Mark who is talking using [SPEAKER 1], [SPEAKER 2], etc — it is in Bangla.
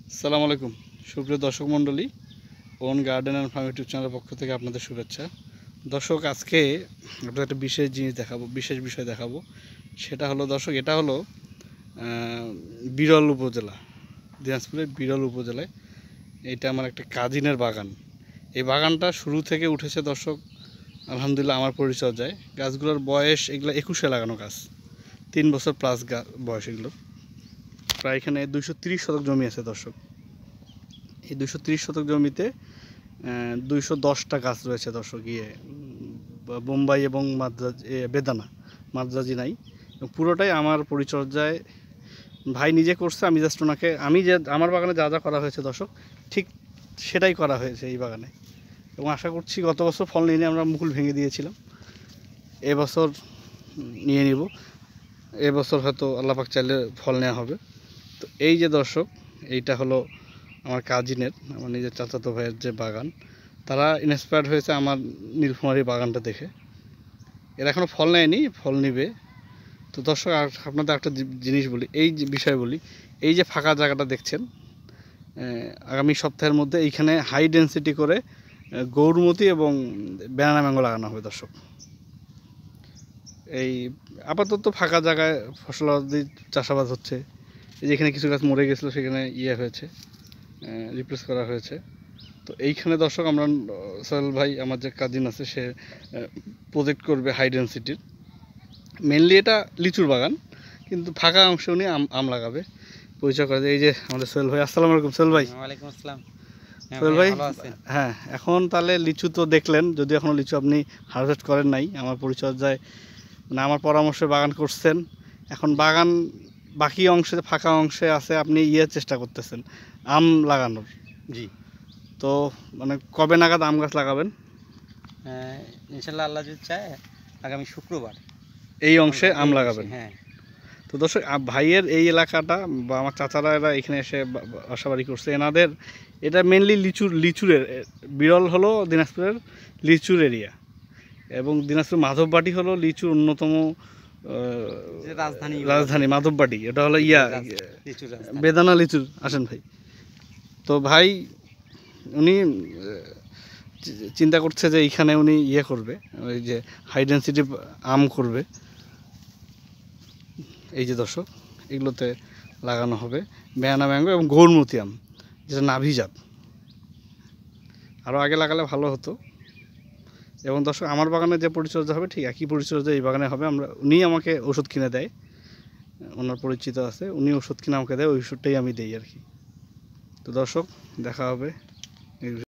[SPEAKER 1] আসসালামু আলাইকুম সুপ্রিয় দর্শক মণ্ডলী, own garden and farm YouTube চ্যানেলের পক্ষ থেকে আপনাদের শুভেচ্ছা। দর্শক, আজকে আপনাদের একটা বিশেষ জিনিস দেখাবো, বিশেষ বিষয় দেখাবো। সেটা হলো দর্শক, এটা হলো বিরল উপজেলা, দিনাজপুরের বিরল উপজেলায় এটা আমার একটা কাজিনের বাগান। এই বাগানটা শুরু থেকে উঠেছে দর্শক, আলহামদুলিল্লাহ আমার পরিচর্যায়। গাছগুলোর বয়স এগুলো 21-এ লাগানো গাছ, 3 বছর প্লাস বয়স এগুলোর। প্রায় এখানে 230 শতক জমি আছে দর্শক। এই 230 শতক জমিতে 210টা গাছ রয়েছে দর্শক। বোম্বাই এবং বেদানা, মাদ্রাজি নাই। পুরোটাই আমার পরিচর্যায় ভাই নিজে করছে। আমি জাস্ট ওনাকে, আমি যে আমার বাগানে যা যা করা হয়েছে দর্শক, ঠিক সেটাই করা হয়েছে এই বাগানে। এবং আশা করছি, গত বছর ফল নিয়ে আমরা মুকুল ভেঙে দিয়েছিলাম, এবছর নিয়ে নিব। এবছর হয়তো আল্লাহ পাক চাইলে ফল নেওয়া হবে। তো এই যে দর্শক, এইটা হলো আমার কাজিনের, আমার নিজের চাচাতো ভাইয়ের যে বাগান। তারা ইন্সপায়ার্ড হয়েছে আমার নীলফামারী বাগানটা দেখে। এরা এখনও ফল নেয়নি, ফল নিবে। তো দর্শক, আপনাদের একটা জিনিস বলি, এই যে বিষয় বলি, এই যে ফাঁকা জায়গাটা দেখছেন, আগামী সপ্তাহের মধ্যে এইখানে হাই ডেন্সিটি করে গৌরমতি এবং ব্যানানা ম্যাঙ্গো লাগানো হবে দর্শক। এই আপাতত ফাঁকা জায়গায় ফসলাদি চাষাবাদ হচ্ছে। এই যে এখানে কিছু গাছ মরে গেছিলো, সেখানে হয়েছে, রিপ্লেস করা হয়েছে। তো এইখানে দর্শক আমরা, সোহেল ভাই আমার যে কাজিন আছে, সে প্রজেক্ট করবে হাই ডেন্সিটির। মেনলি এটা লিচুর বাগান, কিন্তু ফাঁকা অংশ উনি আম লাগাবে। পরিচয় করে এই যে আমাদের সোহেল ভাই। আসসালামু আলাইকুম সোহেল ভাই।
[SPEAKER 2] ওয়ালাইকুম আসসালাম।
[SPEAKER 1] সোহেল ভাই, হ্যাঁ, এখন তাহলে লিচু তো দেখলেন, যদি এখনও লিচু আপনি হারভেস্ট করেন নাই, আমার পরিচর্যায় মানে আমার পরামর্শে বাগান করছেন। এখন বাগান বাকি অংশে, ফাঁকা অংশে আছে, আপনি চেষ্টা করতেছেন আম লাগানোর।
[SPEAKER 2] জি,
[SPEAKER 1] তো মানে কবে নাগাদ আম গাছ লাগাবেন?
[SPEAKER 2] ইনশাল্লাহ আল্লাহ যদি চায় আগামী শুক্রবার
[SPEAKER 1] এই অংশে আম লাগাবেন।
[SPEAKER 2] হ্যাঁ।
[SPEAKER 1] তো দর্শক, ভাইয়ের এই এলাকাটা বা আমার চাচারা এরা এখানে এসে বাসাবাড়ি করছে, এনাদের এটা মেনলি লিচুর বিরল হলো দিনাজপুরের লিচুর এরিয়া। এবং দিনাজপুর মাধববাটি হলো লিচুর অন্যতম রাজধানী। মাধববাটি এটা হলো বেদানা লিচুর। আসেন ভাই। তো ভাই উনি চিন্তা করছে যে এইখানে উনি করবে, ওই যে হাই ডেন্সিটি আম করবে। এই যে দর্শক, এগুলোতে লাগানো হবে ব্যানানা ম্যাঙ্গো এবং গৌরমতি আম, যেটা নাভিজাত। আরও আগে লাগালে ভালো হতো। এবং দর্শক, আমার বাগানে যে পরিচর্যা হবে, ঠিক একই পরিচর্যা এই বাগানে হবে। উনি আমাকে ওষুধ কিনে দেয়, ওনার পরিচিত আছে, উনি ওষুধ কিনে আমাকে দেয়, ওই ওষুধটাই আমি দিই আর কি। তো দর্শক, দেখা হবে।